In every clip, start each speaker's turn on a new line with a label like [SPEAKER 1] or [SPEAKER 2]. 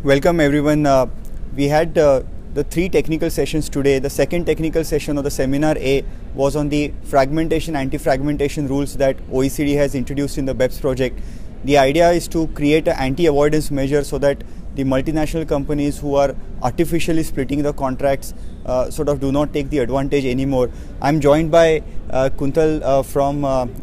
[SPEAKER 1] Welcome everyone. We had the three technical sessions today. The second technical session of the seminar A was on the fragmentation, anti-fragmentation rules that OECD has introduced in the BEPS project. The idea is to create an anti-avoidance measure so that the multinational companies who are artificially splitting the contracts sort of do not take the advantage anymore. I'm joined by Kuntal from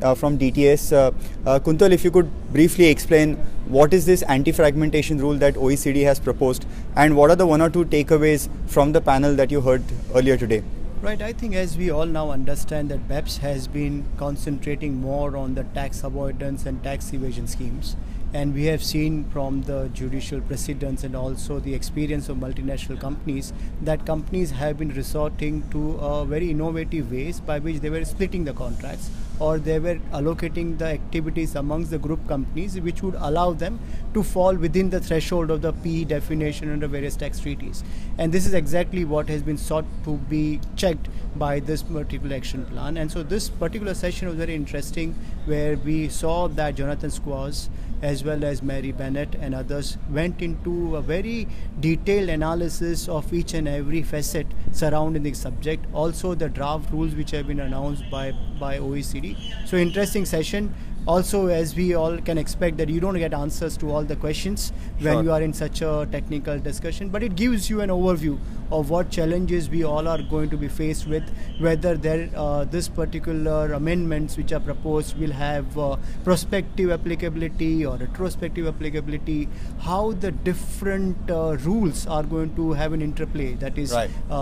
[SPEAKER 1] DTS. Kuntal, if you could briefly explain what is this anti-fragmentation rule that OECD has proposed and what are the one or two takeaways from the panel that you heard earlier today?
[SPEAKER 2] Right, I think as we all now understand that BEPS has been concentrating more on the tax avoidance and tax evasion schemes, and we have seen from the judicial precedents and also the experience of multinational companies that companies have been resorting to very innovative ways by which they were splitting the contracts or they were allocating the activities amongst the group companies which would allow them to fall within the threshold of the PE definition under various tax treaties. And this is exactly what has been sought to be checked by this particular action plan. And so this particular session was very interesting, where we saw that Jonathan Squaws as well as Mary Bennett and others went into a very detailed analysis of each and every facet surrounding the subject. Also the draft rules which have been announced by OECD. So interesting session. Also, as we all can expect that you don't get answers to all the questions when you are in such a technical discussion, but it gives you an overview of what challenges we all are going to be faced with, whether this particular amendments which are proposed will have prospective applicability or retrospective applicability, how the different rules are going to have an interplay. That is,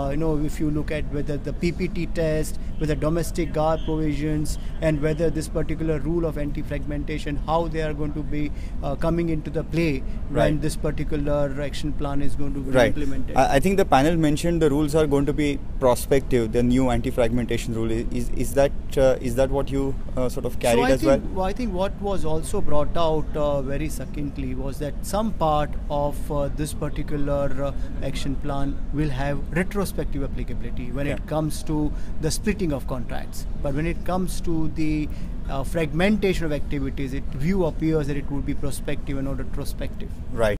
[SPEAKER 2] if you look at whether the PPT test, whether domestic GAR provisions, and whether this particular rule of anti-fragmentation, how they are going to be coming into the play when this particular action plan is going to be implemented.
[SPEAKER 1] I think the panel mentioned the rules are going to be prospective, the new anti-fragmentation rule. Is that what you sort of carried as well?
[SPEAKER 2] I think what was also brought out very succinctly was that some part of this particular action plan will have retrospective applicability when it comes to the splitting of contracts. But when it comes to the fragmentation of activities, it appears that it would be prospective and not retrospective.
[SPEAKER 1] Right.